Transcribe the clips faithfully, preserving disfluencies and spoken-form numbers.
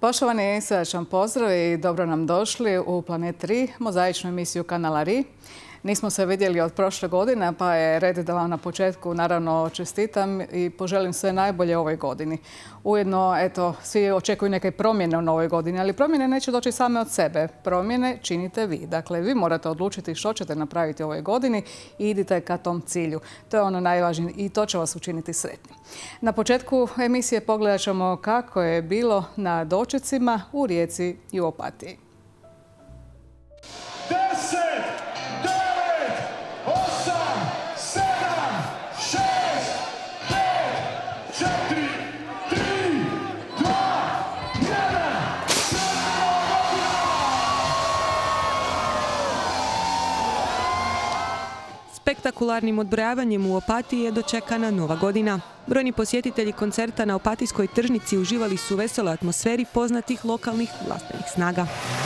Poštovani, srdačan pozdrav i dobro nam došli u Planet tri, mozaičnu emisiju kanala R I. Nismo se vidjeli od prošle godine, pa je red da vam na početku naravno čestitam i poželim sve najbolje ovoj godini. Ujedno, eto, svi očekuju neke promjene u novoj godini, ali promjene neće doći same od sebe. Promjene činite vi. Dakle, vi morate odlučiti što ćete napraviti u ovoj godini i idite ka tom cilju. To je ono najvažnije i to će vas učiniti sretni. Na početku emisije pogledat ćemo kako je bilo na dočecima u Rijeci i u Opatiji. Spektakularnim odbrojavanjem u Opatiji je dočekana Nova godina. Brojni posjetitelji koncerta na Opatijskoj tržnici uživali su u veseloj atmosferi poznatih lokalnih glazbenih snaga.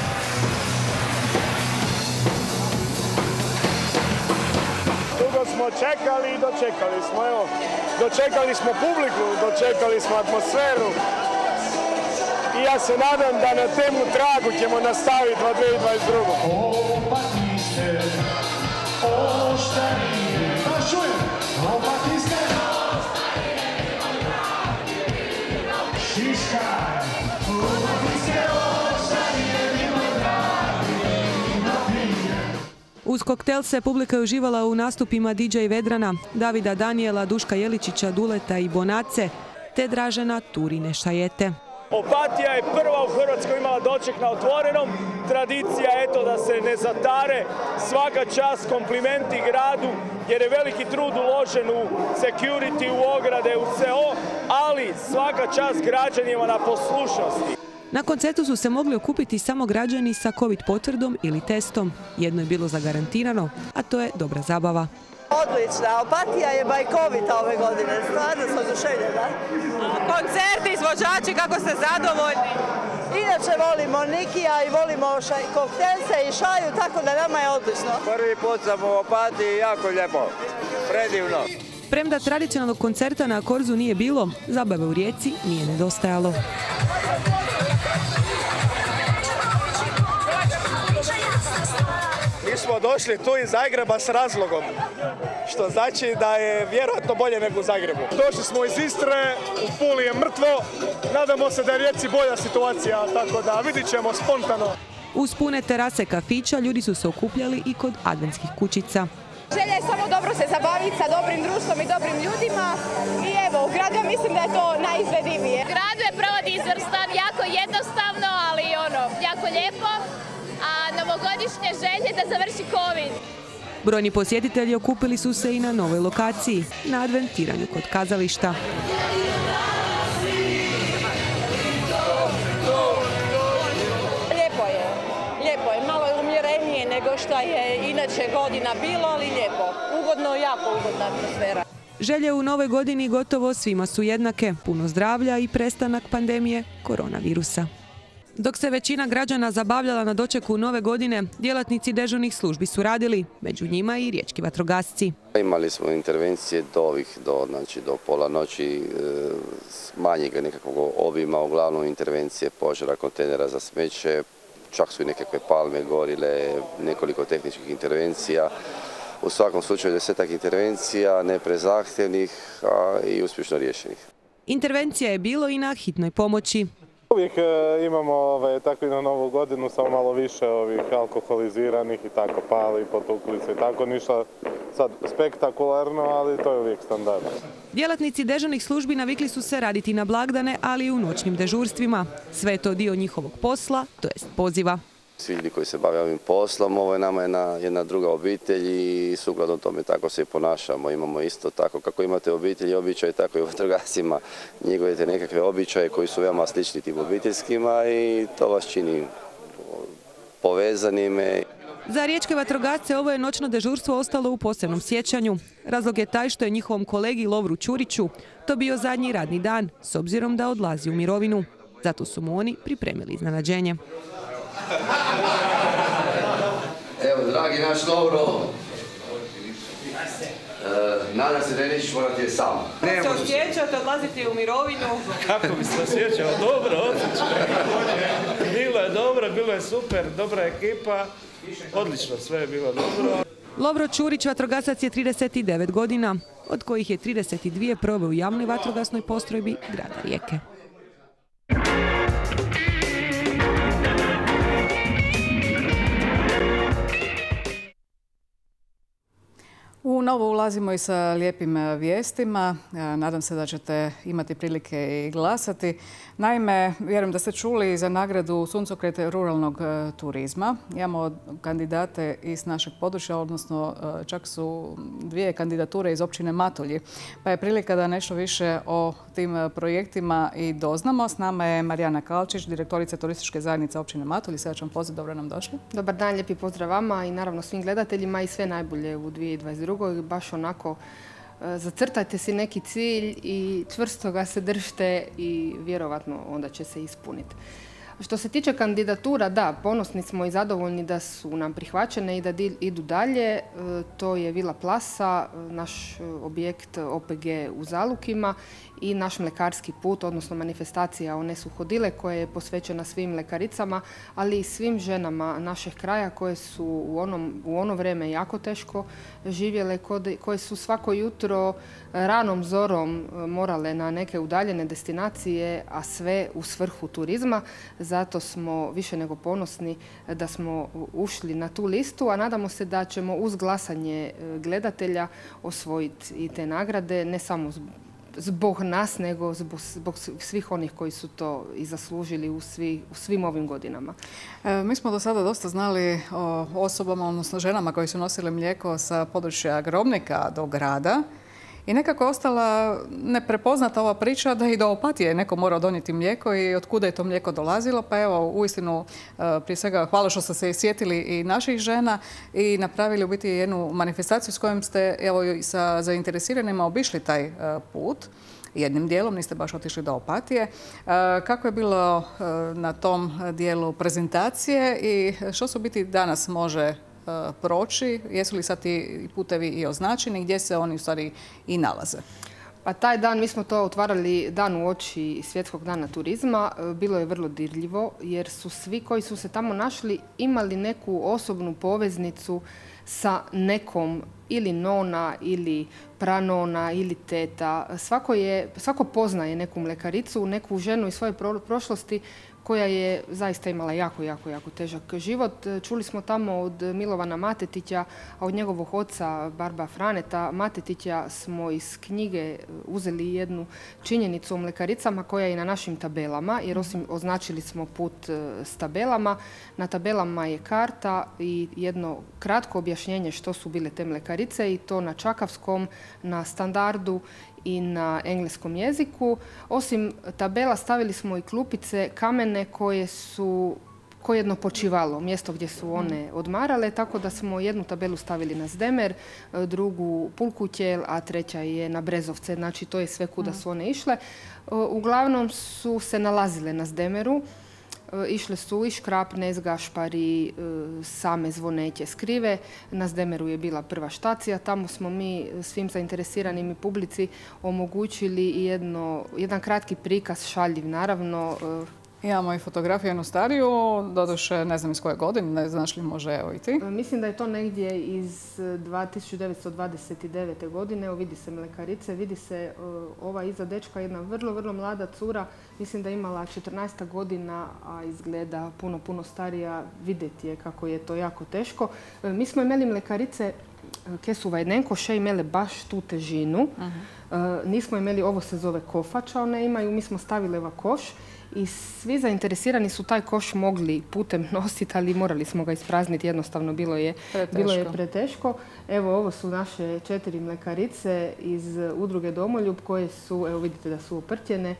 Dugo smo čekali i dočekali smo, evo, dočekali smo publiku, dočekali smo atmosferu i ja se nadam da na temu tragu ćemo nastaviti u dvije tisuće dvadeset druge. Uz koktel se publika je uživala u nastupima D J Vedrana, Davida Danijela, Duška Jeličića, Duleta i Bonace, te Dražena Turine Šajete. Opatija je prva u Hrvatskoj imala doček na otvorenom. Tradicija je eto da se ne zatare. Svaka čast, komplimenti gradu jer je veliki trud uložen u security, u ograde, u sve ovo, ali svaka čast građanima na poslušnosti. Na koncertu su se mogli okupiti samo građani sa covid potvrdom ili testom. Jedno je bilo zagarantirano, a to je dobra zabava. Odlična, Opatija je bajkovita ove godine, stvarno sam oduševljena. Koncerti, izvođači, kako ste zadovoljni? Inače volimo Nikija i volimo koktelse i šaju, tako da nama je odlično. Prvi put sam u Opatiji, jako lijepo, predivno. Premda tradicionalnog koncerta na Korzu nije bilo, zabave u Rijeci nije nedostajalo. Mi smo došli tu iz Zagreba s razlogom, što znači da je vjerojatno bolje nego u Zagrebu. Došli smo iz Istre, u Puli je mrtvo, nadamo se da je Rijeci bolja situacija, tako da vidit ćemo spontano. Uz pune terase kafića ljudi su se okupljali i kod adventskih kućica. Želja je samo dobro se zabaviti sa dobrim društvom i dobrim ljudima i evo, u gradu mislim da je to najizvedivije. Grad je provodi izvrstan, jako jednostavno, ali ono, jako lijepo. A novogodišnje želje da završi covid. Brojni posjetitelji okupili su se i na novoj lokaciji, na adventiranju kod kazališta. Lijepo je, lijepo je, malo je umjerenije nego što je inače godina bilo, ali lijepo. Ugodno, jako ugodna atmosfera. Želje u novoj godini gotovo svima su jednake, puno zdravlja i prestanak pandemije koronavirusa. Dok se većina građana zabavljala na dočeku nove godine, djelatnici dežurnih službi su radili, među njima i riječki vatrogasci. Imali smo intervencije do ovih, do, znači, do pola noći, manjeg nekakvog obima, uglavnom intervencije požara, kontejnera za smeće, čak su i nekakve palme gorile, nekoliko tehničkih intervencija. U svakom slučaju desetak intervencija, ne prezahtjevnih, a i uspješno riješenih. Intervencija je bilo i na hitnoj pomoći. Uvijek imamo ove, tako i na novu godinu, samo malo više ovih alkoholiziranih i tako pali, potukli se i tako, ništa sad spektakularno, ali to je uvijek standard. Djelatnici dežurnih službi navikli su se raditi na blagdane, ali i u noćnim dežurstvima. Sve je to dio njihovog posla, to jest poziva. Svi ljudi koji se bave ovim poslom, ovo je nama jedna, jedna druga obitelj i sukladno tome tako se i ponašamo. Imamo isto tako kako imate obitelji i običaje, tako i u vatrogascima njegujete nekakve običaje koji su veoma slični tim obiteljskima i to vas čini povezanime. Za riječke vatrogasce ovo je noćno dežurstvo ostalo u posebnom sjećanju. Razlog je taj što je njihovom kolegi Lovru Ćuriću to bio zadnji radni dan, s obzirom da odlazi u mirovinu. Zato su mu oni pripremili iznenađenje. Evo, dragi naš Lovro, Nadam se da nećeš morati je sam. Kako se osjećate odlaziti u mirovinu? Kako bi se osjećao? Dobro, odlično. Bilo je dobro, bilo je super, dobra ekipa. Odlično, sve je bilo dobro. Lovro Čurić, vatrogasac, je trideset devet godina, od kojih je trideset dvije proveo u javnoj vatrogasnoj postrojbi grada Rijeke. U novo ulazimo i sa lijepim vijestima. Nadam se da ćete imati prilike i glasati. Naime, vjerujem da ste čuli za nagradu Suncokret ruralnog turizma. Imamo kandidate iz našeg područja, odnosno čak su dvije kandidature iz općine Matulji. Pa je prilika da nešto više o tim projektima i doznamo. S nama je Marijana Kalčić, direktorica turističke zajednice općine Matulji. Srdačan pozdrav, dobro nam došli. Dobar dan, lijepi pozdrav vama i naravno svim gledateljima i sve najbolje u dvije tisuće dvadeset druge. Baš onako zacrtajte si neki cilj i čvrsto ga se držite i vjerovatno onda će se ispuniti. Što se tiče kandidatura, da, ponosni smo i zadovoljni da su nam prihvaćene i da idu dalje. To je Vila Plasa, naš objekt O P G u Zalukima i naš mlekarski put, odnosno manifestacija One su hodile, koja je posvećena svim mlekaricama, ali i svim ženama našeg kraja koje su u, onom, u ono vrijeme jako teško živjele, koje su svako jutro ranom zorom morale na neke udaljene destinacije, a sve u svrhu turizma. Zato smo više nego ponosni da smo ušli na tu listu, a nadamo se da ćemo uz glasanje gledatelja osvojiti i te nagrade, ne samo zbog nas, nego zbog, zbog svih onih koji su to i zaslužili u, svi, u svim ovim godinama. E, mi smo do sada dosta znali o osobama, odnosno ženama koji su nosile mlijeko sa područja Grobnika do grada. I nekako je ostala neprepoznata ova priča da i do Opatije neko mora donijeti mlijeko i od kuda je to mlijeko dolazilo. Pa evo, uistinu, prije svega, hvala što ste se sjetili i naših žena i napravili u biti jednu manifestaciju s kojom ste evo, i sa zainteresiranima obišli taj put. Jednim dijelom, niste baš otišli do Opatije. Kako je bilo na tom dijelu prezentacije i što se u biti danas može proći? Jesu li sad ti putevi i označeni? Gdje se oni u stvari i nalaze? Pa taj dan, mi smo to otvarali dan u oči Svjetskog dana turizma. Bilo je vrlo dirljivo jer su svi koji su se tamo našli imali neku osobnu poveznicu sa nekom ili nona ili pranona ili teta. Svako, je, svako poznaje neku mlekaricu, neku ženu iz svoje prošlosti koja je zaista imala jako, jako, jako težak život. Čuli smo tamo od Milovana Matetića, a od njegovog oca Barba Franeta Matetića smo iz knjige uzeli jednu činjenicu o mlekaricama koja je i na našim tabelama, jer osim označili smo put s tabelama. Na tabelama je karta i jedno kratko objašnjenje što su bile te mlekarice i to na čakavskom, na standardu i na engleskom jeziku. Osim tabela stavili smo i klupice kamene koje su ko jedno počivalo, mjesto gdje su one odmarale, tako da smo jednu tabelu stavili na Zdemer, drugu Pulkutjel, a treća je na Brezovce. Znači to je sve kuda su one išle. Uglavnom su se nalazile na Zdemeru. Išle su i Škrapnez, Gašpari, same Zvonetje, Skrive. Na Zdemeru je bila prva štacija. Tamo smo mi svim zainteresiranim i publici omogućili jedno, jedan kratki prikaz, šaljiv naravno. Imamo i fotografiju jednu stariju, doduše ne znam iz koje godine, ne znaš li može evo i ti? Mislim da je to negdje iz tisuću devetsto dvadeset devete godine. Evo vidi se mlekarice, vidi se ova iza dečka, jedna vrlo, vrlo mlada cura. Mislim da je imala četrnaest godina, a izgleda puno, puno starija. Vidjeti je kako je to jako teško. Mi smo imali mlekarice kje su vajdnenko še imele baš tu težinu. Uh-huh. Nismo imali, ovo se zove kofača, one imaju, mi smo stavili ova koš. I svi zainteresirani su taj koš mogli putem nositi, ali morali smo ga isprazniti, jednostavno bilo je preteško. Bilo je preteško. Evo, ovo su naše četiri mlekarice iz udruge Domoljub koje su, evo vidite da su oprtjene,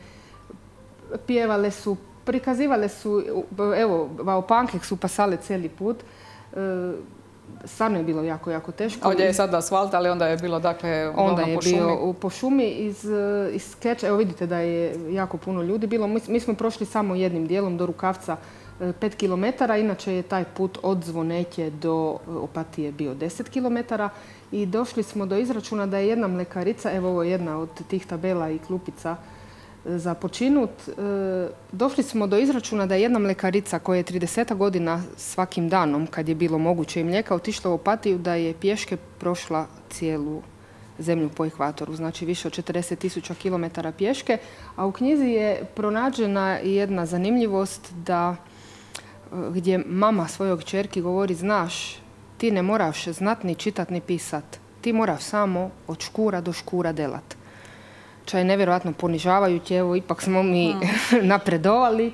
pjevale su, prikazivale su, evo, vaopankek su pasale cijeli put. Stvarno je bilo jako, jako teško. Ovdje je sad asfalt, ali onda je bilo dakle onda je po šumi. bio po šumi iz, iz Skeča. Evo vidite da je jako puno ljudi bilo. Mi, mi smo prošli samo jednim dijelom do rukavca pet kilometara. Inače je taj put od Zvonetije do Opatije bio deset kilometara. I došli smo do izračuna da je jedna mlekarica, evo ovo je jedna od tih tabela i klupica za počinut, došli smo do izračuna da je jedna mlekarica koja je trideset godina svakim danom, kad je bilo moguće i mlijeka, otišla u Opatiju, da je pješke prošla cijelu zemlju po ekvatoru, znači više od četrdeset tisuća kilometara pješke. A u knjizi je pronađena i jedna zanimljivost da gdje mama svojoj kćerki govori, znaš, ti ne moraš znat ni čitat ni pisat, ti moraš samo od škura do škura delat. Čo je nevjerojatno ponižavajući, evo ipak smo mi napredovali.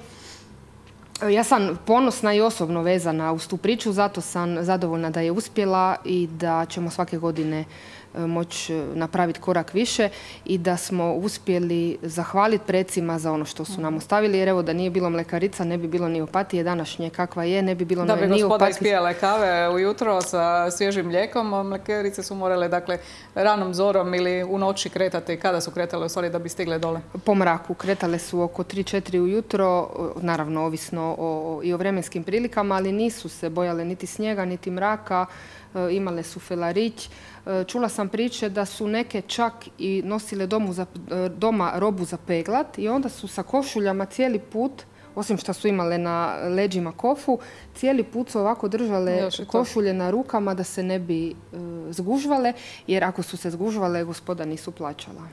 Ja sam ponosna i osobno vezana uz tu priču, zato sam zadovoljna da je uspjela i da ćemo svake godine moći napraviti korak više i da smo uspjeli zahvaliti predsima za ono što su nam ostavili, jer evo da nije bilo mlekarica ne bi bilo ni Opatije današnje kakva je, ne bi bilo ni Opatije. Da bi gospoda ispijale kave ujutro sa svježim mlijekom, mlekarice su morale dakle ranom zorom ili u noći kretati. Kada su kretale u stvari da bi stigle dole? Po mraku. Kretale su oko tri četiri ujutro, naravno ovisno o, i o vremenskim prilikama, ali nisu se bojale niti snijega, niti mraka, imale su felarić. Čula sam priče da su neke čak i nosile domu za, doma robu za peglat i onda su sa košuljama cijeli put, osim što su imale na leđima kofu, cijeli put su ovako držale košulje na rukama da se ne bi e, zgužvale, jer ako su se zgužvale, gospoda nisu plaćala.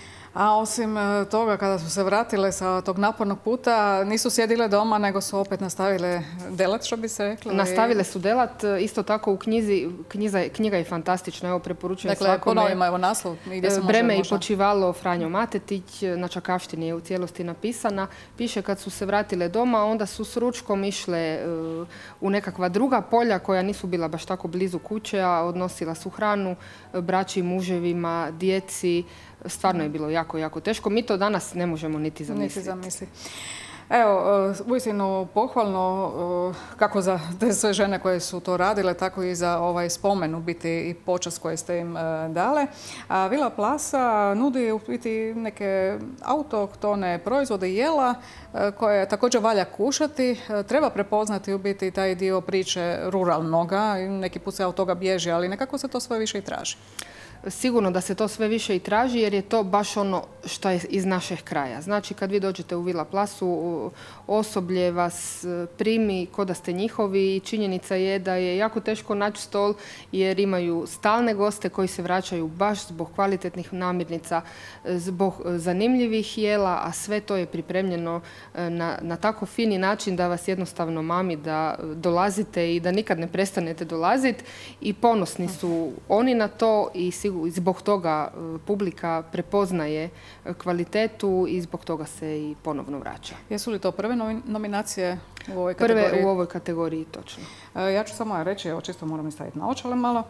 A osim toga, kada su se vratile sa tog napornog puta, nisu sjedile doma, nego su opet nastavile delat, što bi se reklo? Nastavile su delat. Isto tako u knjizi, knjiza, knjiga je fantastična, evo preporučujem dakle, svakome. Dakle, ponovimo evo naslov. Gdje se Breme može, i počivalo Franjo Matetić, na Čakavštini je u cijelosti napisana. Piše kad su se vratile doma, onda su s ručkom išle uh, u nekakva druga polja koja nisu bila baš tako blizu kuće, a odnosila su hranu braći, muževima, djeci. Stvarno je bilo jako, jako teško. Mi to danas ne možemo niti zamisliti. Niti zamisliti. Evo, uistinu pohvalno kako za te sve žene koje su to radile, tako i za ovaj spomen u biti i počast koje ste im dale. A Vila Plasa nudi u biti neke autohtone proizvode i jela koje također valja kušati. Treba prepoznati u biti taj dio priče ruralnoga. Neki put se od toga bježi, ali nekako se to sve više i traži. Sigurno da se to sve više i traži jer je to baš ono što je iz našeg kraja. Znači kad vi dođete u Vila Plasu, osoblje vas primi ko da ste njihovi i činjenica je da je jako teško naći stol jer imaju stalne goste koji se vraćaju baš zbog kvalitetnih namirnica, zbog zanimljivih jela, a sve to je pripremljeno na, na tako fini način da vas jednostavno mami da dolazite i da nikad ne prestanete dolaziti i ponosni su oni na to i sigurno i zbog toga publika prepoznaje kvalitetu i zbog toga se i ponovno vraća. Jesu li to prve nominacije u ovoj kategoriji? Prve u ovoj kategoriji, točno. Ja ću samo reći, evo čisto moram i staviti na očale malo.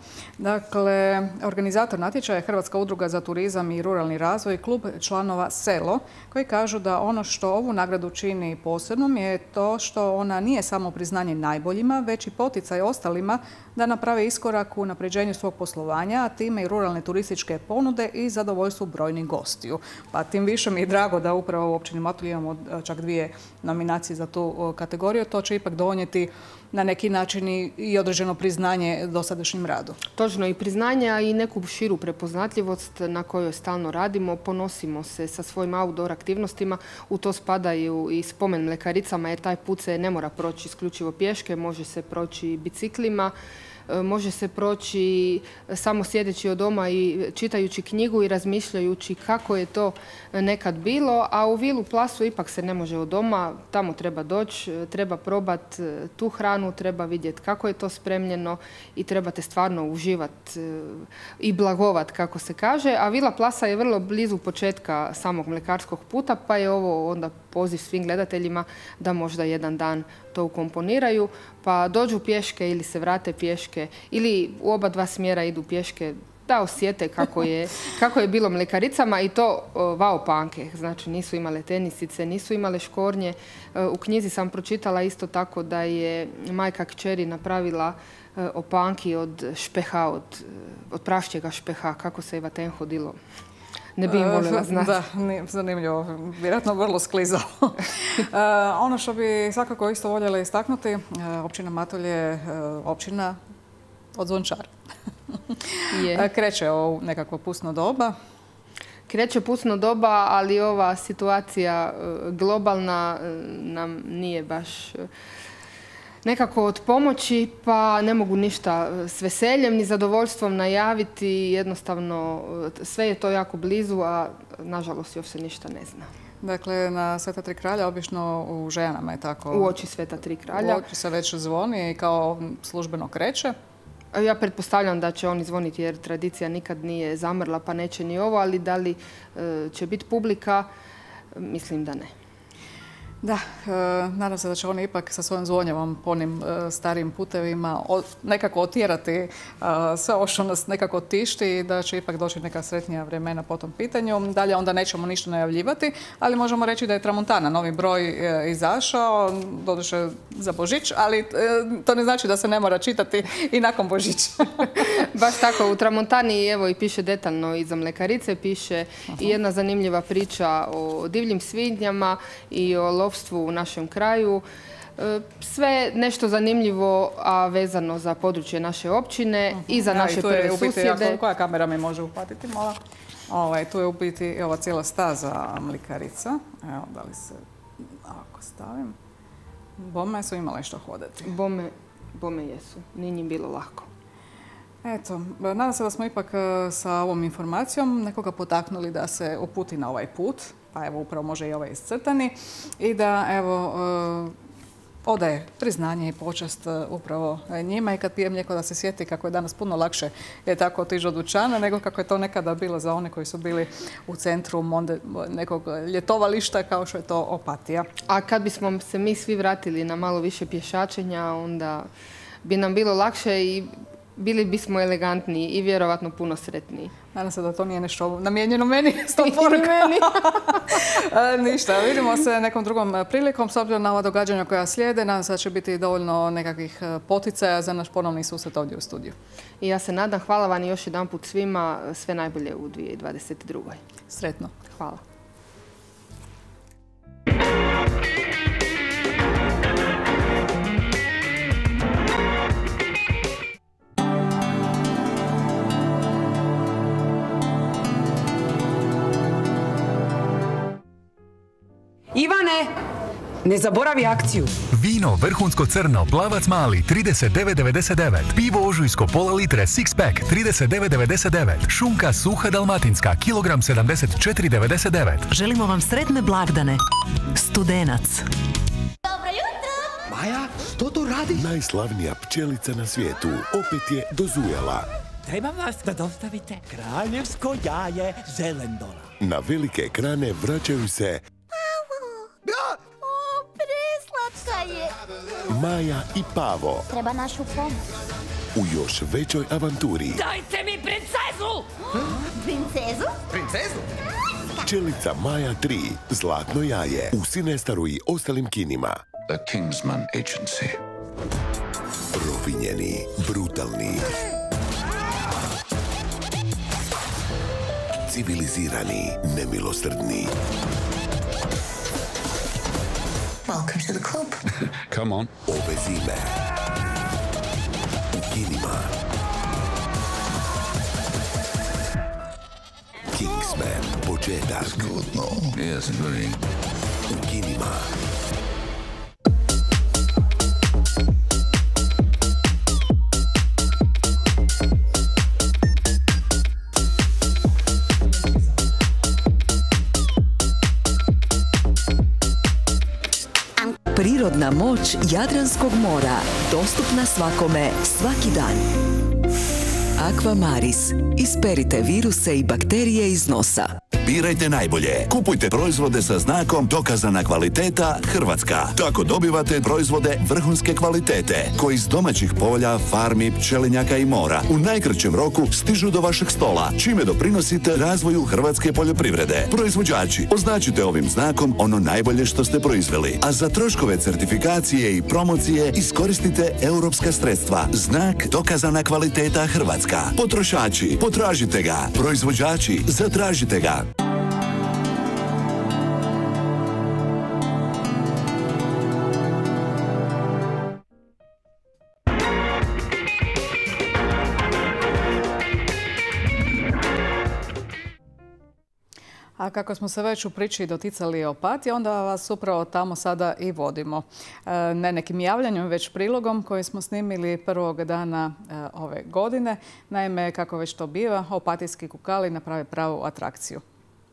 Dakle, organizator natječaja je Hrvatska udruga za turizam i ruralni razvoj, klub članova Selo, koji kažu da ono što ovu nagradu čini posebnom je to što ona nije samo priznanje najboljima, već i poticaj ostalima da naprave iskorak u unapređenju svog poslovanja, a time i ruralne turističke ponude i zadovoljstvu brojnih gostiju. Pa tim više mi je drago da upravo u općini Matulji imamo čak dvije nominacije za tu kategoriju. To će ipak donijeti na neki način i određeno priznanje dosadašnjim radu. Točno, i priznanja i neku širu prepoznatljivost na kojoj stalno radimo. Ponosimo se sa svojim outdoor aktivnostima. U to spadaju i spomen mlekaricama jer taj put se ne mora proći isključivo pješke, može se proći biciklima. Može se proći samo sjedeći od doma i čitajući knjigu i razmišljajući kako je to nekad bilo, a u Vilu Plasu ipak se ne može od doma, tamo treba doći, treba probati tu hranu, treba vidjeti kako je to spremljeno i trebate stvarno uživati i blagovat, kako se kaže. A Vila Plasa je vrlo blizu početka samog mlekarskog puta, pa je ovo onda poziv svim gledateljima da možda jedan dan to ukomponiraju, pa dođu pješke ili se vrate pješke ili u oba dva smjera idu pješke da osjete kako je, kako je bilo mlekaricama i to vao panke. Znači nisu imale tenisice, nisu imale škornje. U knjizi sam pročitala isto tako da je majka kćeri napravila opanki od špeha, od, od prašćega špeha, kako se Eva Ten hodilo. ne bi im voljela znati. Da, zanimljivo. Vjerojatno vrlo sklizao. Ono što bi svakako isto voljela istaknuti, općina Matulj je općina od Zvončara. Kreće u nekakvo pusno doba. Kreće pusno doba, ali ova situacija globalna nam nije baš nekako od pomoći, pa ne mogu ništa s veseljem ni zadovoljstvom najaviti. Jednostavno, sve je to jako blizu, a nažalost još se ništa ne zna. Dakle, na Sveta Tri kralja, obično u Ženama je tako... U oči Sveta Tri kralja. U oči se već zvoni i kao službeno kreće. Ja pretpostavljam da će oni zvoniti jer tradicija nikad nije zamrla, pa neće ni ovo, ali da li će biti publika, mislim da ne. Da, nadam se da će oni ipak sa svojom zvonjavom po onim starijim putevima nekako otjerati sve ovo što nas nekako tišti i da će ipak doći neka sretnija vremena po tom pitanju. Dalje onda nećemo ništa najavljivati, ali možemo reći da je Tramontana novi broj izašao, doduše za Božić, ali to ne znači da se ne mora čitati i nakon Božića. Baš tako, u Tramontani evo i piše detaljno iza mlekarice, piše i jedna zanimljiva priča o divljim svinjama i o lovstvu u našem kraju. Sve nešto zanimljivo, a vezano za područje naše općine i za naše prve susjede. Koja kamera mi može upatiti, mola? Tu je u biti ova cijela staza mlikarica. Evo, da li se ako stavim. Bome su imale što hodati. Bome jesu. Nije njim bilo lako. Eto, nadam se da smo ipak sa ovom informacijom nekoga potaknuli da se uputi na ovaj put, pa evo upravo može i ovaj iscrtani, i da evo odaje priznanje i počast upravo njima i kad pije mlijeko da se sjeti kako je danas puno lakše je tako otići od dućana nego kako je to nekada bilo za one koji su bili u centru nekog ljetovališta kao što je to Opatija. A kad bismo se mi svi vratili na malo više pješačenja, onda bi nam bilo lakše i bili bismo elegantniji i vjerovatno puno sretniji. Nadam se da to nije nešto namijenjeno meni s tom porukom. Ništa, vidimo se nekom drugom prilikom s obzirom na ova događanja koja slijede. Nadam se da će biti dovoljno nekakvih poticaja za naš ponovni susret ovdje u studiju. I ja se nadam. Hvala vam još jedan put svima. Sve najbolje u dvije tisuće dvadeset druge. Sretno. Hvala. Ivane, ne zaboravi akciju. Vino vrhunsko crno, plavac mali, trideset devet devedeset devet. Pivo ožujsko pola litre, six pack, trideset devet devedeset devet. Šunka suha dalmatinska, kilogram sedamdeset četiri devedeset devet. Želimo vam sretne blagdane. Studenac. Dobro jutro! Maja, što to radi? Najslavnija pčelica na svijetu opet je dozujala. Trebam vas da dostavite kraljevsko jaje Zelendora. Na velike ekrane vraćaju se Preslatka je. Maja i Pavo. Treba našu pomoć. U još većoj avanturi. Dajte mi princezu! Princezu? Princezu? Pčelica Maja tri. Zlatno jaje. U Cinestaru i ostalim kinima. The Kingsman Agency. Provinjeni, brutalni, civilizirani, nemilosrdni. Welcome to the club. Come on. Ove zime u kinima Kingsman, početak. It's good, no? Yes, very. U kinima Prirodna moć Jadranskog mora, dostupna svakome, svaki dan. Aquamaris. Isperite viruse i bakterije iz nosa. birajte najbolje. Kupujte proizvode sa znakom dokazana kvaliteta Hrvatska. Tako dobivate proizvode vrhunske kvalitete koji iz domaćih polja, farmi, pčelinjaka i mora u najkraćem roku stižu do vašeg stola, čime doprinosite razvoju hrvatske poljoprivrede. Proizvođači, označite ovim znakom ono najbolje što ste proizveli, a za troškove certifikacije i promocije iskoristite europska sredstva. Znak dokazana kvaliteta Hrvatska. Potrošači, potražite ga. Proizvođači, zatražite ga. A kako smo se već u priči doticali Opatije, onda vas upravo tamo sada i vodimo. Ne nekim javljanjem, već prilogom koji smo snimili prvog dana ove godine. Naime, kako već to biva, opatijski kukali naprave pravu atrakciju.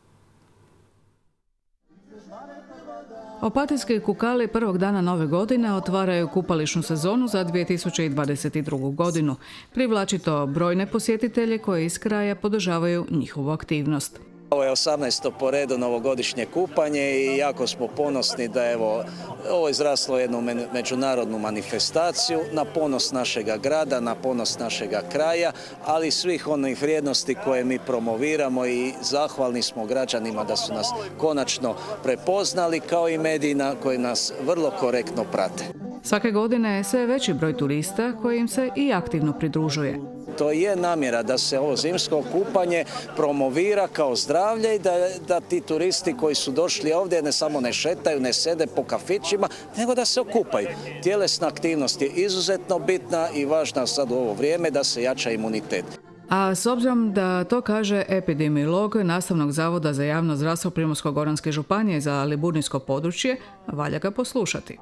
Opatijski kukali prvog dana nove godine otvaraju kupališnu sezonu za dvije tisuće dvadeset drugu. godinu. Privlači to brojne posjetitelje koji iz kraja podržavaju njihovu aktivnost. Ovo je osamnaesto po redu novogodišnje kupanje i jako smo ponosni da evo, ovo je izraslo jednu međunarodnu manifestaciju na ponos našega grada, na ponos našega kraja, ali svih onih vrijednosti koje mi promoviramo i zahvalni smo građanima da su nas konačno prepoznali, kao i medijima koji nas vrlo korektno prate. Svake godine je sve veći broj turista koji im se i aktivno pridružuje. To je namjera da se ovo zimsko kupanje promovira kao zdravlje i da, da ti turisti koji su došli ovdje ne samo ne šetaju, ne sede po kafićima, nego da se okupaju. Tjelesna aktivnost je izuzetno bitna i važna sad u ovo vrijeme da se jača imunitet. A s obzirom da to kaže epidemiolog Nastavnog zavoda za javno zdravstvo Primorsko-goranske županije za liburnijsko područje, valja ga poslušati.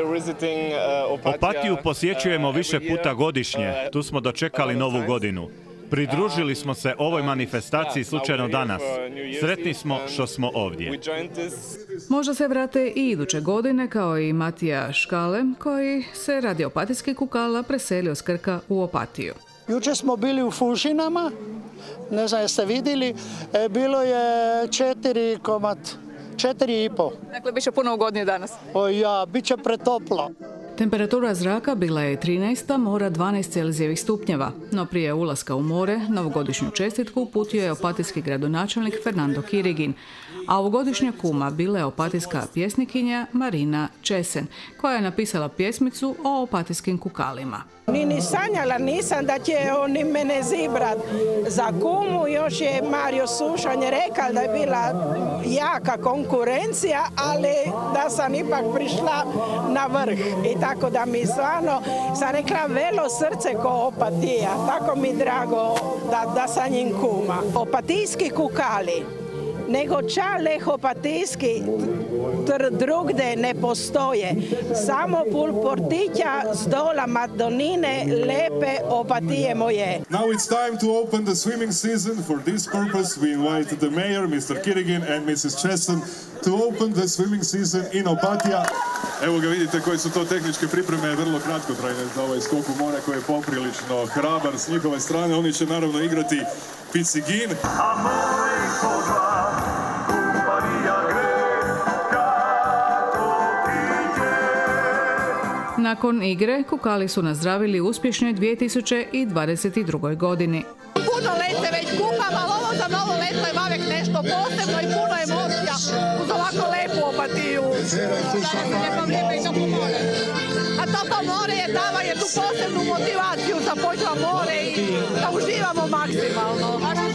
Opatiju posjećujemo više puta godišnje. Tu smo dočekali novu godinu. Pridružili smo se ovoj manifestaciji slučajno danas. Sretni smo što smo ovdje. Možda se vrate i iduće godine, kao i Matija Škale, koji se radi opatijskih kukala preselio s Krka u Opatiju. Jučer smo bili u Fužinama, ne znam jeste vidjeli, bilo je četiri komad, četiri i po. Dakle, bit će puno ugodnije danas. O ja, bit će pretoplo. Temperatura zraka bila je trinaest, a mora dvanaest celzijevih stupnjeva. No prije ulaska u more, novogodišnju čestitku uputio je opatijski gradonačelnik Fernando Kirigin. A ovogodišnja kuma bila je opatijska pjesnikinja Marina Česen, koja je napisala pjesmicu o opatijskim kukalima. Ni ni sanjala nisam da će oni mene zibrat za kumu, još je Mario Sušanj rekao da je bila jaka konkurencija, ali da sam ipak prišla na vrh. I tako da mi stvarno, sam rekla, velo srce ko Opatija, tako mi drago da, da sam njim kuma. Opatijski kukali, nego čaleh opatijski drugde ne postoje. Samo pulportića s dola Madonine lepe Opatije moje. Now it's time to open the swimming season. For this purpose we invite the mayor, mister Kirigin and missus Česen to open the swimming season in Opatija. Evo ga vidite koje su to tehničke pripreme, vrlo kratkotrajne za ovaj skok u more koji je poprilično hrabar s njihove strane. Oni će naravno igrati picigin. Nakon igre, kukali su nazdravili uspješnoj dvije tisuće dvadeset drugoj. godini. Puno let se već kupam, ali ovo za novo leto je uvijek nešto posebno i puno emocija uz ovako lepu Opatiju. A toplo more je dava je tu posebnu motivaciju za pođa more i da uživamo maksimalno.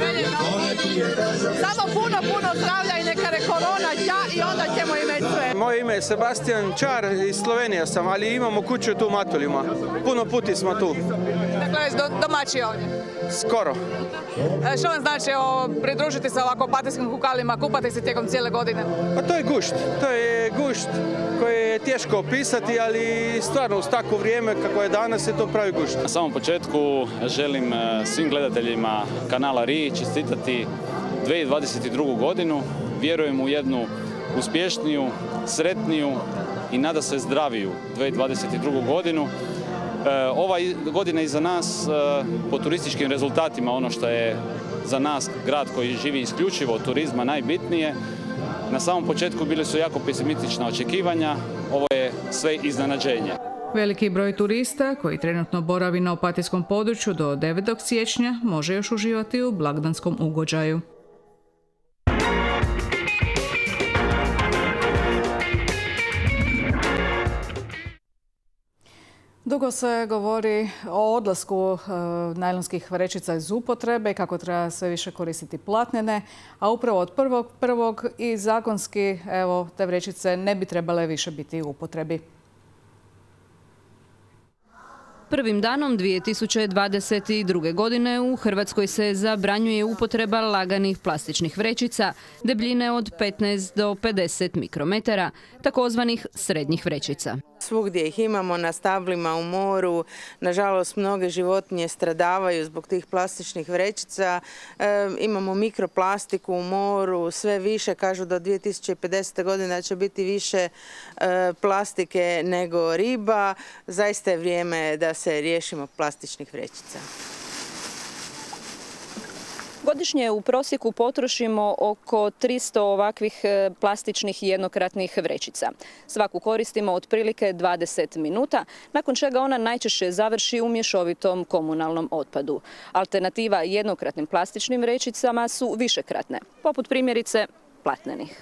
Samo puno, puno zdravlja i neka re korona ja i onda ćemo imati sve. Moje ime je Sebastian Čar, iz Slovenije sam, ali imamo kuću tu u Matuljima. Puno puti smo tu. Dakle, domaći ovdje? Skoro. Što vam znači o, pridružiti se ovako opatijskim kukalima, kupati se tijekom cijele godine? Pa to je gušt. To je gušt koji je teško opisati, ali stvarno uz takvo vrijeme kako je danas je to pravi gušt. Na samom početku želim svim gledateljima kanala R I čestitati dvije tisuće dvadeset drugu. godinu. Vjerujem u jednu uspješniju, sretniju i nada se zdraviju dvije tisuće dvadeset drugu. godinu. Ova godina iza nas po turističkim rezultatima, ono što je za nas, grad koji živi isključivo od turizma, najbitnije. Na samom početku bili su jako pesimistična očekivanja, ovo je sve iznenađenje. Veliki broj turista koji trenutno boravi na opatijskom području do devetog siječnja može još uživati u blagdanskom ugođaju. Dugo se govori o odlasku e, najlonskih vrećica iz upotrebe i kako treba sve više koristiti platnene, a upravo od prvog prvog i zakonski evo, te vrećice ne bi trebale više biti u upotrebi. Prvim danom dvije tisuće dvadeset druge. godine u Hrvatskoj se zabranjuje upotreba laganih plastičnih vrećica debljine od petnaest do pedeset mikrometara, takozvanih srednjih vrećica. Svugdje ih imamo na stablima u moru. Nažalost, mnoge životinje stradavaju zbog tih plastičnih vrećica. E, imamo mikroplastiku u moru, sve više, kažu do dvije tisuće pedesete. godine da će biti više e, plastike nego riba. Zaista je vrijeme da se riješimo plastičnih vrećica. Godišnje u prosjeku potrošimo oko tristo ovakvih plastičnih jednokratnih vrećica. Svaku koristimo otprilike dvadeset minuta, nakon čega ona najčešće završi u mješovitom komunalnom otpadu. Alternativa jednokratnim plastičnim vrećicama su višekratne, poput primjerice platnenih.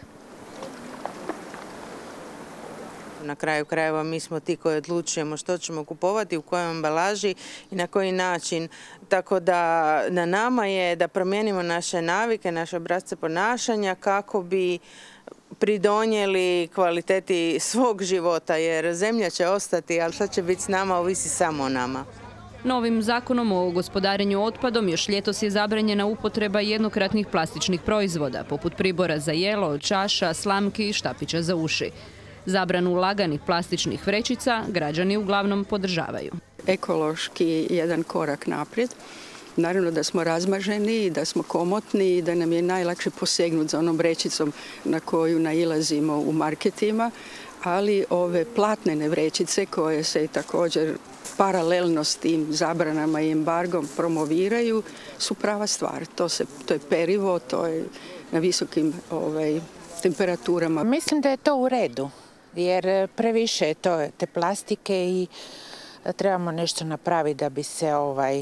Na kraju krajeva mi smo ti koji odlučujemo što ćemo kupovati, u kojoj ambalaži i na koji način. Tako da na nama je da promijenimo naše navike, naše obrasce ponašanja kako bi pridonijeli kvaliteti svog života, jer zemlja će ostati, ali što će biti s nama ovisi samo o nama. Novim zakonom o gospodarenju otpadom još ljetos je zabranjena upotreba jednokratnih plastičnih proizvoda, poput pribora za jelo, čaša, slamki i štapića za uši. Zabranu laganih plastičnih vrećica građani uglavnom podržavaju. Ekološki jedan korak naprijed. Naravno da smo razmaženi, da smo komotni i da nam je najlakše posegnuti za onom vrećicom na koju nailazimo u marketima, ali ove platnene vrećice koje se također paralelno s tim zabranama i embargom promoviraju su prava stvar. To, se, to je perivo, to je na visokim ovaj, temperaturama. Mislim da je to u redu, jer previše je to te plastike i trebamo nešto napraviti da bi se ovaj,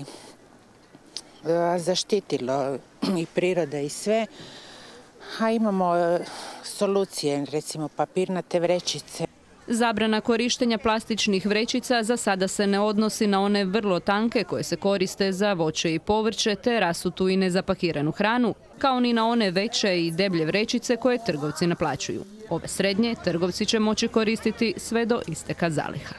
zaštitilo i priroda i sve. A imamo solucije, recimo papirnate vrećice. Zabrana korištenja plastičnih vrećica za sada se ne odnosi na one vrlo tanke koje se koriste za voće i povrće te rasutu i nezapakiranu hranu, kao ni na one veće i deblje vrećice koje trgovci naplaćuju. Ove srednje trgovci će moći koristiti sve do isteka zaliha.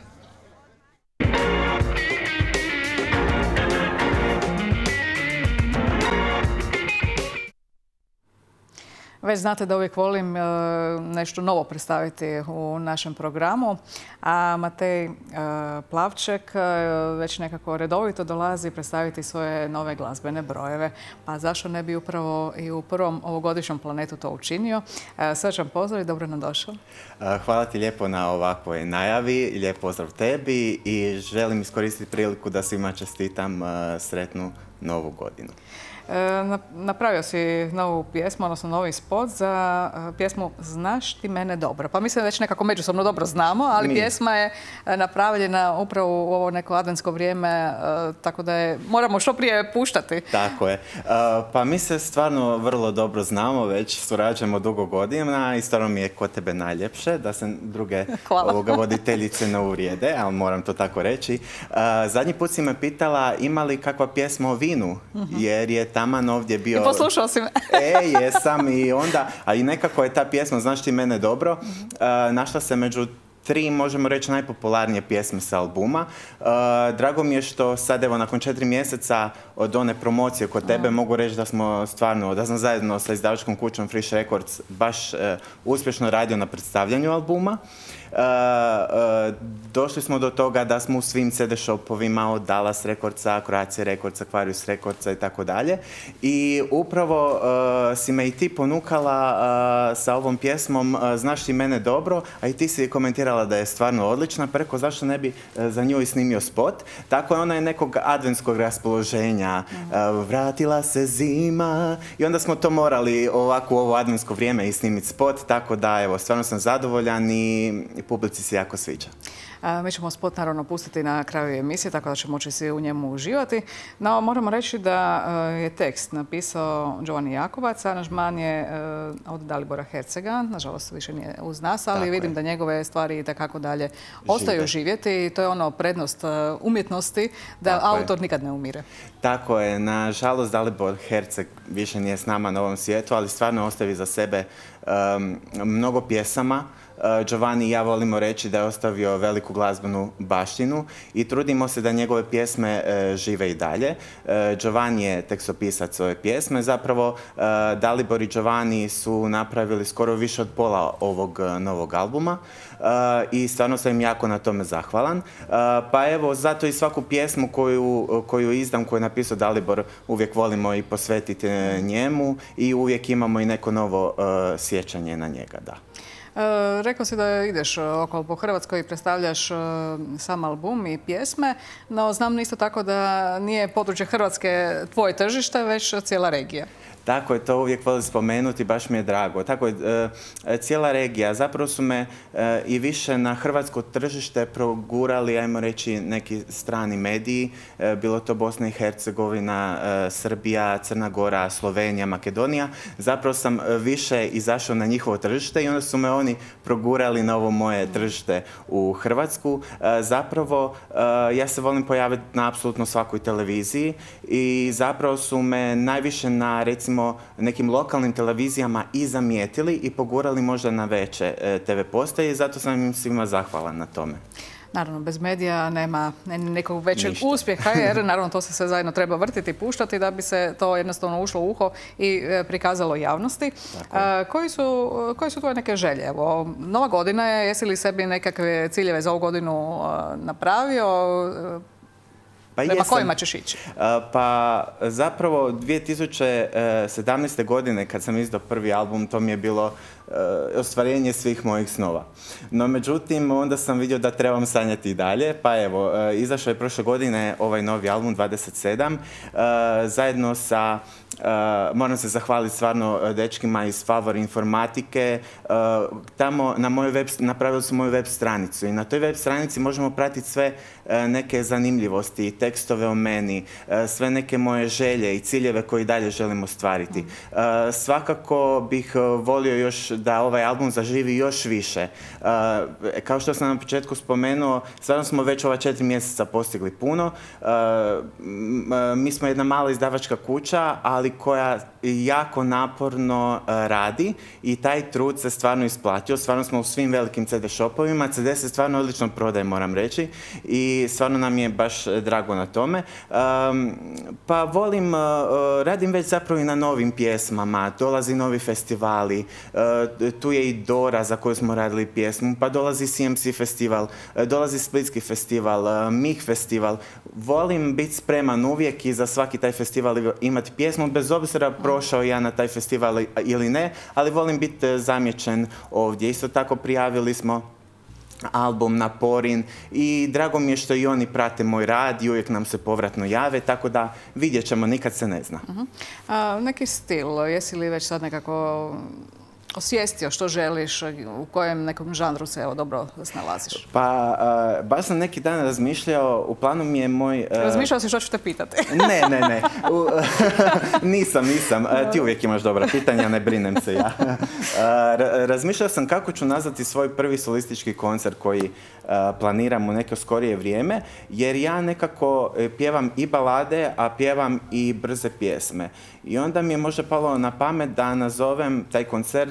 Već znate da uvijek volim nešto novo predstaviti u našem programu, a Matej Plavček već nekako redovito dolazi predstaviti svoje nove glazbene brojeve. Pa zašto ne bi upravo i u prvom ovogodišnjem Planetu to učinio? Srčan pozdrav i dobro nam došao. Hvala ti lijepo na ovakvoj najavi, lijep pozdrav tebi i želim iskoristiti priliku da svima čestitam sretnu novu godinu. Napravio si novu pjesmu, odnosno novi spot za pjesmu Znaš ti mene dobro. Pa mislim da već nekako međusobno dobro znamo, ali Mi. pjesma je napravljena upravo u ovo neko adventsko vrijeme, tako da je moramo što prije puštati. Tako je. Pa mi se stvarno vrlo dobro znamo, već surađujemo dugo godina i stvarno mi je kod tebe najljepše, da se druge ovoga voditeljice ne uvrijede, ali moram to tako reći. Zadnji put si me pitala ima li kakva pjesma o vinu, jer je taman ovdje bio... I poslušao si me. E, jesam i onda, a i nekako je ta pjesma Znaš ti mene dobro, uh, našla se među tri, možemo reći, najpopularnije pjesme sa albuma. Uh, drago mi je što sad, evo, nakon četiri mjeseca od one promocije kod tebe, mogu reći da smo stvarno, da sam zajedno sa izdavačkom kućom Frisch Records baš uh, uspješno radio na predstavljanju albuma. Uh, Došli smo do toga da smo u svim ce de shopovima od Dallas Recordsa, Croatia Recordsa, Aquarius Recordsa i tako dalje. I upravo si me i ti ponukala sa ovom pjesmom Znaš ti mene dobro, a i ti si komentirala da je stvarno odlična, pa rekao zašto ne bi za nju i snimio spot. Tako je, ona je nekog adventskog raspoloženja. Vratila se zima i onda smo to morali ovako u ovo adventsko vrijeme i snimiti spot, tako da evo, stvarno sam zadovoljan i publici se jako sviđa. Mi ćemo spot naravno pustiti na kraju emisije, tako da će moći svi u njemu uživati. No, moramo reći da je tekst napisao Giovanni Jakovac, aranžman je od Dalibora Hercega, nažalost više nije uz nas, ali vidim da njegove stvari itekako dalje ostaju živjeti i to je ono prednost umjetnosti, da autor nikad ne umire. Tako je, nažalost Dalibor Herceg više nije s nama na ovom svijetu, ali stvarno ostavi za sebe mnogo pjesama. Giovanni i ja volimo reći da je ostavio veliku glazbenu baštinu i trudimo se da njegove pjesme žive i dalje. Giovanni je tekstopisac ove pjesme. Zapravo, Dalibor i Giovanni su napravili skoro više od pola ovog novog albuma i stvarno sam im jako na tome zahvalan. Pa evo, zato i svaku pjesmu koju, koju izdam, koju je napisao Dalibor, uvijek volimo i posvetiti njemu i uvijek imamo i neko novo sjećanje na njega, da. E, rekao si da ideš okolo po Hrvatskoj i predstavljaš e, sam album i pjesme, no znam isto tako da nije područje Hrvatske tvoje tržište, već cijela regija. Tako je, to uvijek volim spomenuti, baš mi je drago. Tako je, e, cijela regija. Zapravo su me e, i više na hrvatsko tržište progurali, ajmo reći, neki strani mediji. E, bilo to Bosna i Hercegovina, e, Srbija, Crna Gora, Slovenija, Makedonija. Zapravo sam više izašao na njihovo tržište i onda su me oni progurali na ovo moje tržište u Hrvatsku. E, zapravo, e, ja se volim pojaviti na apsolutno svakoj televiziji i zapravo su me najviše na, recimo, nekim lokalnim televizijama i zamijetili i pogurali možda na veće te ve postaje i zato sam im svima zahvalan na tome. Naravno, bez medija nema nekog većeg uspjeha, jer naravno to se sve zajedno treba vrtiti i puštati da bi se to jednostavno ušlo u uho i prikazalo javnosti. Koji su, koje su tvoje neke želje? Evo, nova godina je, jesi li sebi nekakve ciljeve za ovu godinu napravio? Pa prema kojima ćeš ići? Pa zapravo dvije tisuće sedamnaeste. godine kad sam izdao prvi album, to mi je bilo ostvarenje svih mojih snova. No međutim, onda sam vidio da trebam sanjati i dalje, pa evo, izašao je prošle godine ovaj novi album dvadeset sedam, zajedno sa, moram se zahvaliti stvarno dečkima iz Favor informatike, tamo na mojoj web, napravili su moju web stranicu i na toj web stranici možemo pratiti sve neke zanimljivosti, tekstove o meni, sve neke moje želje i ciljeve koje dalje želim ostvariti. Svakako bih volio još da ovaj album zaživi još više. Kao što sam na početku spomenuo, stvarno smo već ova četiri mjeseca postigli puno. Mi smo jedna mala izdavačka kuća, ali koja jako naporno radi i taj trud se stvarno isplatio. Stvarno smo u svim velikim ce de shopovima. ce de se stvarno odlično prodaje, moram reći, i stvarno nam je baš drago na tome. Pa volim, radim već zapravo i na novim pjesmama, dolazi novi festivali, tu je i Dora za koju smo radili pjesmu, pa dolazi si em si festival, dolazi Splitski festival, Mih festival. Volim biti spreman uvijek i za svaki taj festival imati pjesmu, bez obzira prošao ja na taj festival ili ne, ali volim biti zamječen ovdje. Isto tako prijavili smo album na Porin i drago mi je što i oni prate moj rad i uvijek nam se povratno jave, tako da vidjet ćemo, nikad se ne zna. Uh-huh. A, neki stil, jesi li već sad nekako osvijestio što želiš, u kojem nekom žanru se evo, dobro snalaziš? Pa, uh, baš sam neki dan razmišljao, u planu mi je moj... Uh... Razmišljao si što ću te pitati? Ne, ne, ne. U, nisam, nisam. Uh, ti uvijek imaš dobra pitanja, ne brinem se ja. Uh, razmišljao sam kako ću nazvati svoj prvi solistički koncert koji uh, planiram u neko skorije vrijeme, jer ja nekako pjevam i balade, a pjevam i brze pjesme. I onda mi je možda palo na pamet da nazovem taj koncert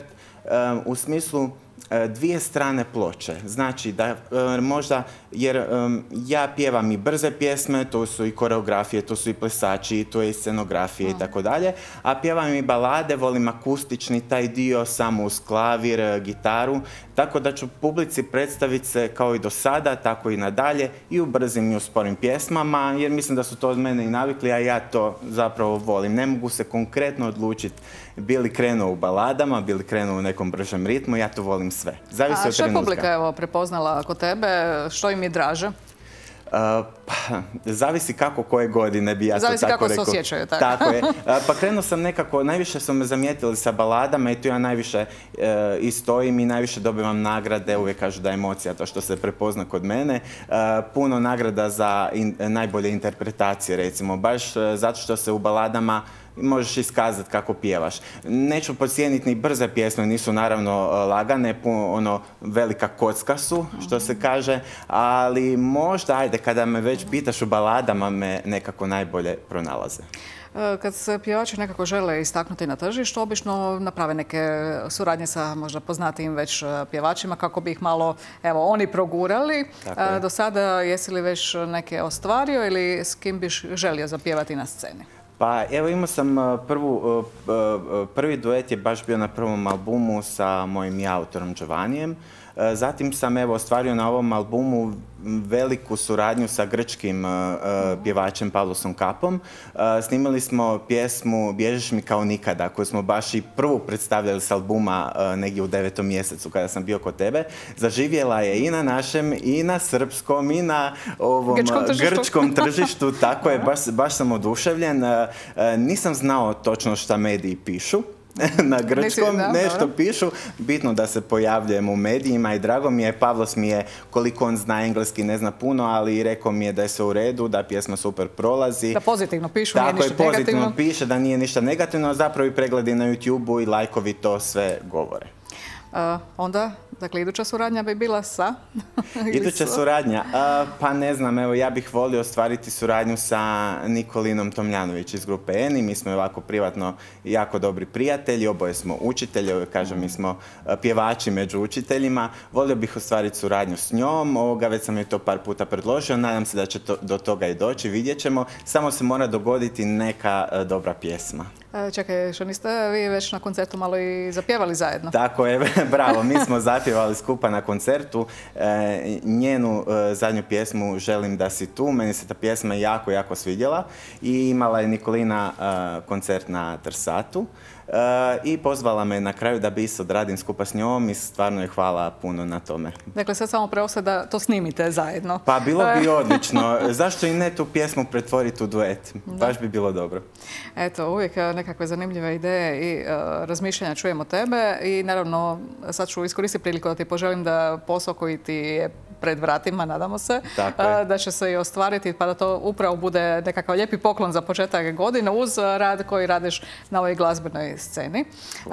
u smislu dvije strane ploče. Znači da možda, jer ja pjevam i brze pjesme, tu su i koreografije, tu su i plesači, tu je i scenografije i tako dalje, a pjevam i balade, volim akustični taj dio, samo uz klavir, gitaru, tako da ću publici predstaviti se kao i do sada, tako i nadalje, i u brzim i u sporim pjesmama, jer mislim da su to od mene i navikli, a ja to zapravo volim. Ne mogu se konkretno odlučiti bili krenuo u baladama, bili krenuo u nekom bržem ritmu, ja to volim sve. Zavisi A od što je trenutka. publika evo, prepoznala kod tebe? Što im je draže? Uh, pa, zavisi kako koje godine bi ja Zavisi to tako kako rekao. se osjećaju, tako. Tako je. Uh, pa krenuo sam nekako, najviše su me zamijetili sa baladama i tu ja najviše uh, i stojim i najviše dobivam nagrade, uvijek kažu da je emocija to što se prepozna kod mene. Uh, puno nagrada za in, najbolje interpretacije, recimo, baš uh, zato što se u baladama možeš iskazati kako pjevaš. Neću podcijeniti ni brze pjesme, nisu naravno lagane, ono, velika kocka su, što se kaže, ali možda, ajde, kada me već pitaš u baladama, me nekako najbolje pronalaze. Kad se pjevači nekako žele istaknuti na tržištu, obično naprave neke suradnje sa možda poznatijim već pjevačima kako bi ih malo, evo, oni progurali. Do sada jesi li već neke ostvario ili s kim biš želio zapjevati na sceni? Pa evo imao sam prvu, prvi duet je baš bio na prvom albumu sa mojim i autorom Giovannijem. Zatim sam evo ostvario na ovom albumu veliku suradnju sa grčkim uh, pjevačem Pavlosom Kapom. Uh, snimali smo pjesmu Bježiš mi kao nikada, koju smo baš i prvu predstavljali s albuma uh, negdje u devetom mjesecu kada sam bio kod tebe. Zaživjela je i na našem, i na srpskom, i na ovom grčkom tržištu. Grčkom tržištu. Tako je, baš, baš sam oduševljen. Uh, uh, nisam znao točno šta mediji pišu. Na grčkom nešto pišu, bitno da se pojavljujem u medijima i drago mi je, Pavlos mi je, koliko on zna engleski, ne zna puno, ali rekao mi je da je sve u redu, da pjesma super prolazi. Da pozitivno pišu, nije ništa negativno. Tako je, pozitivno piše, da nije ništa negativno, a zapravo i pregledi na YouTube-u i lajkovi to sve govore. Uh, onda, dakle, iduća suradnja bi bila sa? Iduća suradnja? Uh, pa ne znam, evo, ja bih volio ostvariti suradnju sa Nikolinom Tomljanović iz grupe Eni. Mi smo ovako privatno jako dobri prijatelji, oboje smo učitelji, kažem, mi smo pjevači među učiteljima. Volio bih ostvariti suradnju s njom, ovoga već sam joj to par puta predložio, nadam se da će to, do toga i doći, vidjet ćemo. Samo se mora dogoditi neka uh, dobra pjesma. Čekaj, što niste vi već na koncertu malo i zapjevali zajedno? Tako je, bravo, mi smo zapjevali skupa na koncertu. E, njenu e, zadnju pjesmu Želim da si tu, meni se ta pjesma jako, jako svidjela i imala je Nikolina e, koncert na Trsatu. Uh, i pozvala me na kraju da bi isto odradim skupa s njom i stvarno je hvala puno na tome. Dakle, sad samo preostaje da to snimite zajedno. Pa bilo bi odlično. Zašto i ne tu pjesmu pretvoriti u duet? Baš bi bilo dobro. Eto, uvijek nekakve zanimljive ideje i uh, razmišljanja čujemo tebe i naravno sad ću iskoristiti priliku da ti poželim da posao koji ti je pred vratima, nadamo se, da će se i ostvariti, pa da to upravo bude nekakav lijepi poklon za početak godine uz rad koji radiš na ovoj glazbenoj sceni.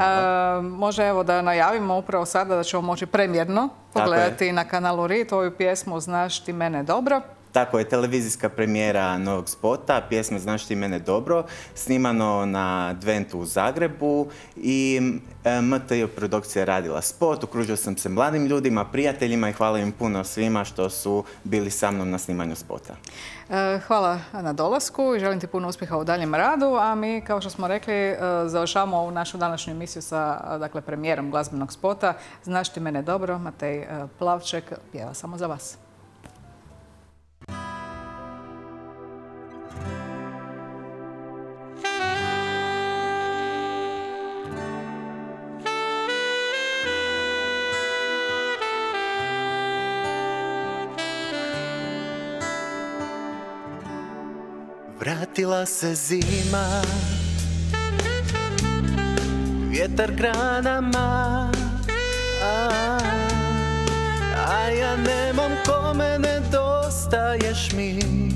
A, može evo da najavimo upravo sada da ćemo moći premjerno pogledati na kanalu R I tvoju pjesmu Znaš ti mene dobro. Tako je, televizijska premijera novog spota, pjesme Znaš ti mene dobro, snimano na Adventu u Zagrebu i M T I produkcija radila spot, okružio sam se mladim ljudima, prijateljima i hvala im puno svima što su bili sa mnom na snimanju spota. Hvala na dolasku i želim ti puno uspjeha u daljem radu, a mi, kao što smo rekli, završavamo ovu našu današnju emisiju sa dakle, premijerom glazbenog spota Znaš ti mene dobro, Matej Plavček pjeva samo za vas. Vratila se zima, vjetar granama, a, a ja nemam kome, nedostaješ mi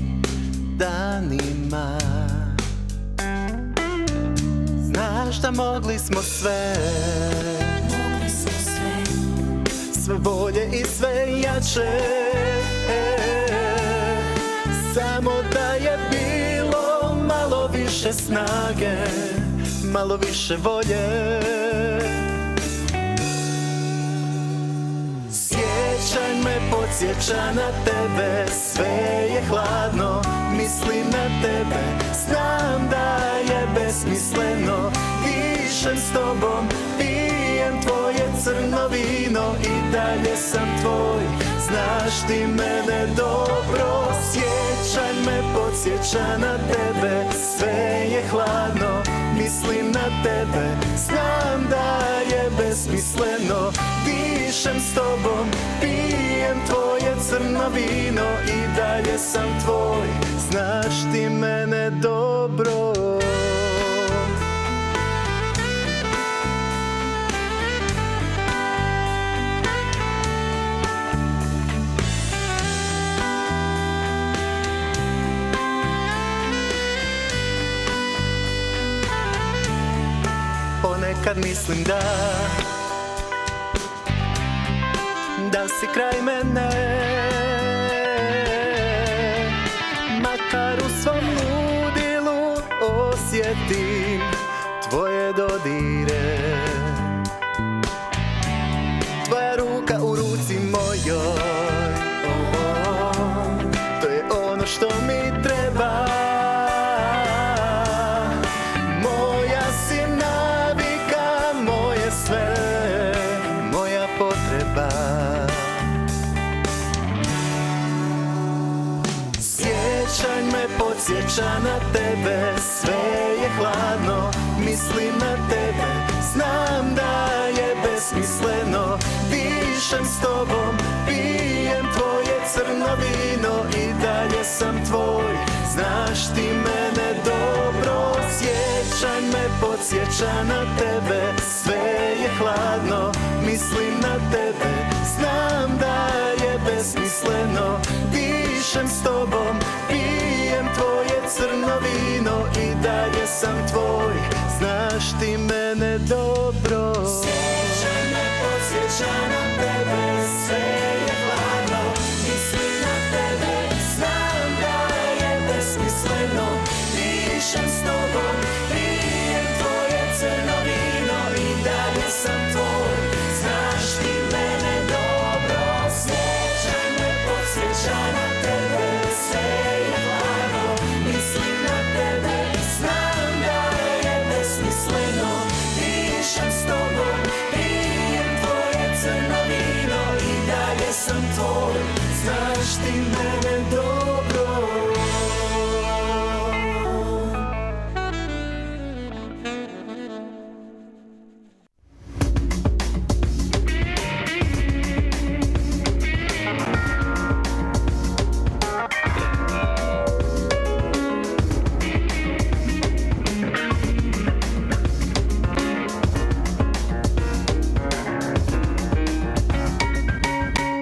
danima. Znaš da mogli smo sve, mogli smo sve, sve bolje i sve jače, samo da je bilo malo više snage, malo više volje. podsjeća na tebe, sve je hladno, mislim na tebe, znam da je besmisleno, dišem s tobom, pijem tvoje crno vino i dalje sam tvoj, znaš ti mene dobro, sjećaj me, podsjeća na tebe, sve je hladno, mislim na tebe, znam da je besmisleno, dišem s tobom, pijem tvoje crno vino i dalje sam tvoj, znaš ti mene dobro. Ponekad mislim da da si kraj mene, makar u svom ludilu osjetim tvoje dodire, tvoja ruka u ruci mojoj, to je ono što mi treba. Sjećaj me, podsjeća na tebe, sve je hladno, mislim na tebe, znam da je besmisleno, dišem s tobom, pijem tvoje crno vino i dalje sam tvoj, znaš ti mene dobro, sjećaj me, podsjeća na tebe, sve je hladno, mislim na tebe, znam da je besmisleno, dišem s tobom, pijem tvoje crno vino i dalje sam tvoj, znaš ti mene dobro.